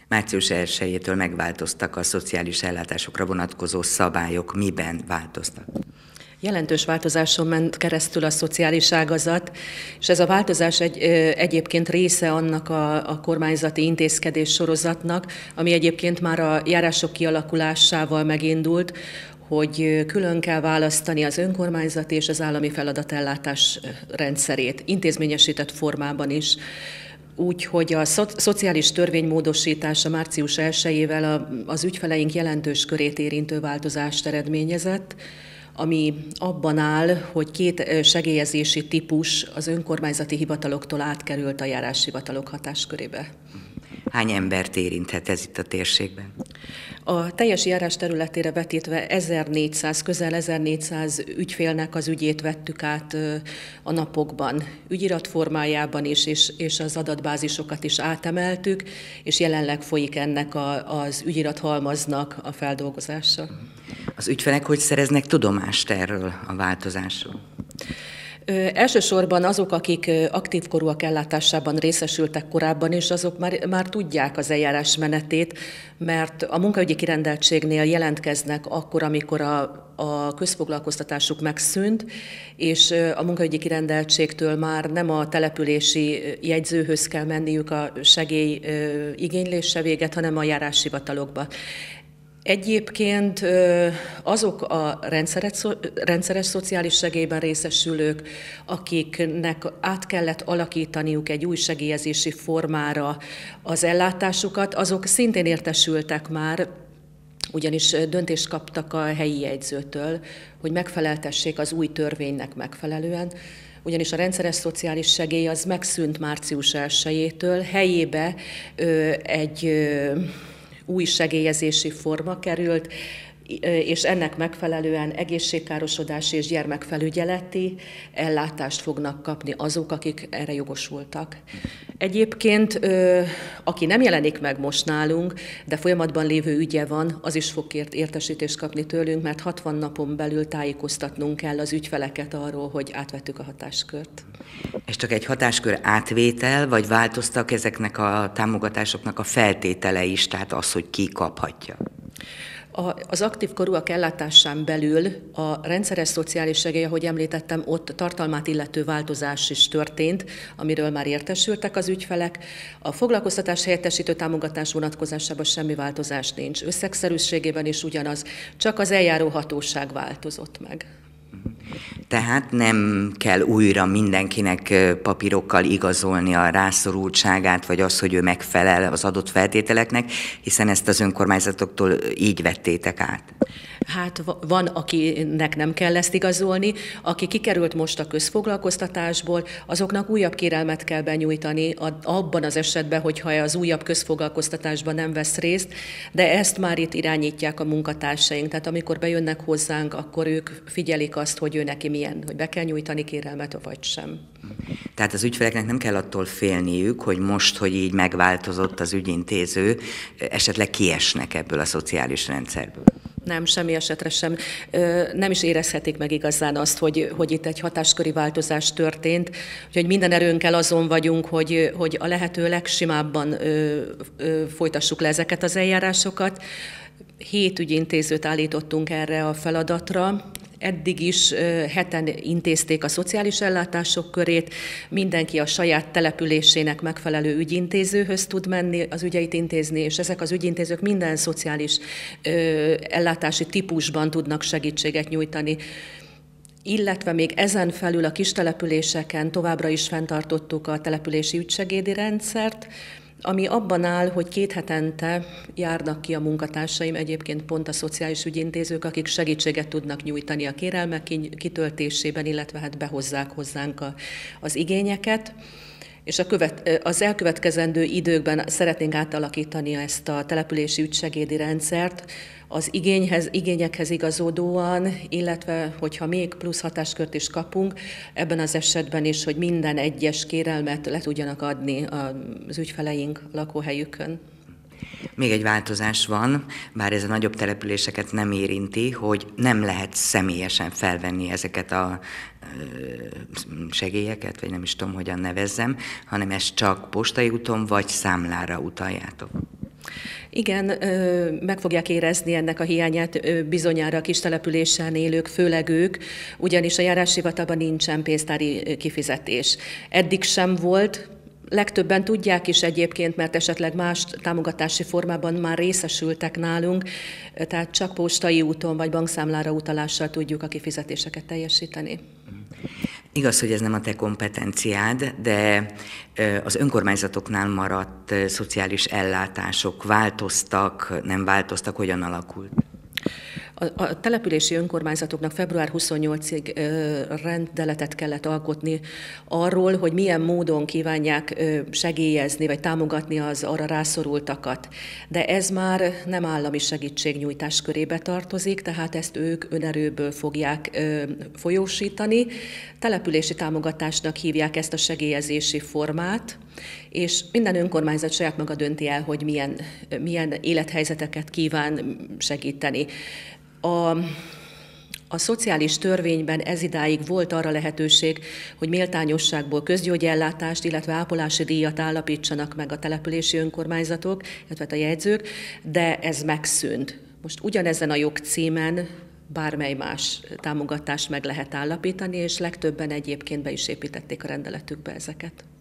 Március 1-től megváltoztak a szociális ellátásokra vonatkozó szabályok. Miben változtak? Jelentős változáson ment keresztül a szociális ágazat, és ez a változás egyébként része annak a kormányzati intézkedés sorozatnak, ami egyébként már a járások kialakulásával megindult, hogy külön kell választani az önkormányzati és az állami feladatellátás rendszerét, intézményesített formában is. Úgyhogy a szociális törvény módosítása március 1-ével az ügyfeleink jelentős körét érintő változást eredményezett, ami abban áll, hogy 2 segélyezési típus az önkormányzati hivataloktól átkerült a járáshivatalok hatáskörébe. Hány embert érinthet ez itt a térségben? A teljes járás területére vetítve 1400, közel 1400 ügyfélnek az ügyét vettük át a napokban. Ügyirat formájában is, és az adatbázisokat is átemeltük, és jelenleg folyik ennek az ügyirathalmaznak a feldolgozása. Az ügyfelek hogy szereznek tudomást erről a változásról? Elsősorban azok, akik aktív korúak ellátásában részesültek korábban is, azok már tudják az eljárás menetét, mert a munkaügyi kirendeltségnél jelentkeznek akkor, amikor a közfoglalkoztatásuk megszűnt, és a munkaügyi kirendeltségtől már nem a települési jegyzőhöz kell menniük a segély igénylése véget, hanem a járáshivatalokba. Egyébként azok a rendszeres szociális segélyben részesülők, akiknek át kellett alakítaniuk egy új segélyezési formára az ellátásukat, azok szintén értesültek már, ugyanis döntést kaptak a helyi jegyzőtől, hogy megfeleltessék az új törvénynek megfelelően, ugyanis a rendszeres szociális segély az megszűnt március 1-től, helyébe egy új segélyezési forma került, és ennek megfelelően egészségkárosodási és gyermekfelügyeleti ellátást fognak kapni azok, akik erre jogosultak. Egyébként, aki nem jelenik meg most nálunk, de folyamatban lévő ügye van, az is fog értesítést kapni tőlünk, mert 60 napon belül tájékoztatnunk kell az ügyfeleket arról, hogy átvettük a hatáskört. Ez csak egy hatáskör átvétel, vagy változtak ezeknek a támogatásoknak a feltételei is, tehát az, hogy ki kaphatja? Az aktív korúak ellátásán belül a rendszeres szociális segély, ahogy említettem, ott tartalmát illető változás is történt, amiről már értesültek az ügyfelek. A foglalkoztatás helyettesítő támogatás vonatkozásában semmi változás nincs. Összegszerűségében is ugyanaz, csak az eljáró hatóság változott meg. Tehát nem kell újra mindenkinek papírokkal igazolni a rászorultságát, vagy az, hogy ő megfelel az adott feltételeknek, hiszen ezt az önkormányzatoktól így vettétek át. Hát van, akinek nem kell ezt igazolni, aki kikerült most a közfoglalkoztatásból, azoknak újabb kérelmet kell benyújtani abban az esetben, hogyha az újabb közfoglalkoztatásban nem vesz részt, de ezt már itt irányítják a munkatársaink. Tehát amikor bejönnek hozzánk, akkor ők figyelik azt, hogy ő neki milyen, hogy be kell nyújtani kérelmet, vagy sem. Tehát az ügyfeleknek nem kell attól félniük, hogy most, hogy így megváltozott az ügyintéző, esetleg kiesnek ebből a szociális rendszerből. Nem, semmi esetre sem. Nem is érezhetik meg igazán azt, hogy itt egy hatásköri változás történt. Úgyhogy minden erőnkkel azon vagyunk, hogy a lehető legsimábban folytassuk le ezeket az eljárásokat. 7 ügyintézőt állítottunk erre a feladatra. Eddig is 7-en intézték a szociális ellátások körét, mindenki a saját településének megfelelő ügyintézőhöz tud menni, az ügyeit intézni, és ezek az ügyintézők minden szociális ellátási típusban tudnak segítséget nyújtani. Illetve még ezen felül a kis településeken továbbra is fenntartottuk a települési ügysegédi rendszert, ami abban áll, hogy 2 hetente járnak ki a munkatársaim, egyébként pont a szociális ügyintézők, akik segítséget tudnak nyújtani a kérelmek kitöltésében, illetve hát behozzák hozzánk az igényeket. És az elkövetkezendő időkben szeretnénk átalakítani ezt a települési ügysegédi rendszert az igényekhez igazodóan, illetve hogyha még plusz hatáskört is kapunk, ebben az esetben is, hogy minden egyes kérelmet le tudjanak adni az ügyfeleink lakóhelyükön. Még egy változás van, bár ez a nagyobb településeket nem érinti, hogy nem lehet személyesen felvenni ezeket a segélyeket, vagy nem is tudom, hogyan nevezzem, hanem ezt csak postai úton vagy számlára utaljátok. Igen, meg fogják érezni ennek a hiányát bizonyára a kis településen élők, főleg ők, ugyanis a járáshivatalban nincsen pénztári kifizetés. Eddig sem volt. Legtöbben tudják is egyébként, mert esetleg más támogatási formában már részesültek nálunk, tehát csak postai úton vagy bankszámlára utalással tudjuk a kifizetéseket teljesíteni. Igaz, hogy ez nem a te kompetenciád, de az önkormányzatoknál maradt szociális ellátások változtak, nem változtak, hogyan alakult? A települési önkormányzatoknak február 28-ig rendeletet kellett alkotni arról, hogy milyen módon kívánják segélyezni vagy támogatni az arra rászorultakat. De ez már nem állami segítségnyújtás körébe tartozik, tehát ezt ők önerőből fogják folyósítani. Települési támogatásnak hívják ezt a segélyezési formát, és minden önkormányzat saját maga dönti el, hogy milyen élethelyzeteket kíván segíteni. A szociális törvényben ezidáig volt arra lehetőség, hogy méltányosságból közgyógyellátást, illetve ápolási díjat állapítsanak meg a települési önkormányzatok, illetve a jegyzők, de ez megszűnt. Most ugyanezen a jogcímen bármely más támogatást meg lehet állapítani, és legtöbben egyébként be is építették a rendeletükbe ezeket.